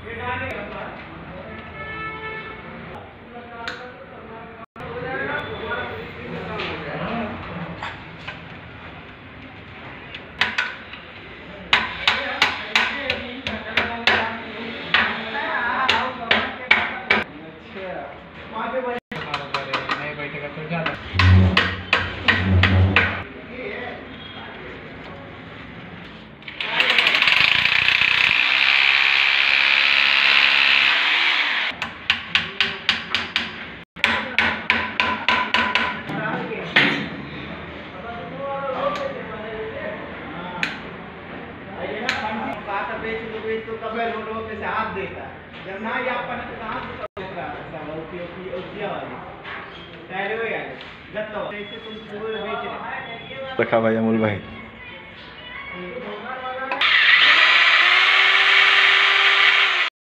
बेच तो कभी रोडों पे से हाथ देता है जब ना ये अपन कहां से होगा सब ओपी वाली पहले हो यार गत्ता ऐसे तुम पूरे बेच रहे रखा भाई अमूल भाई।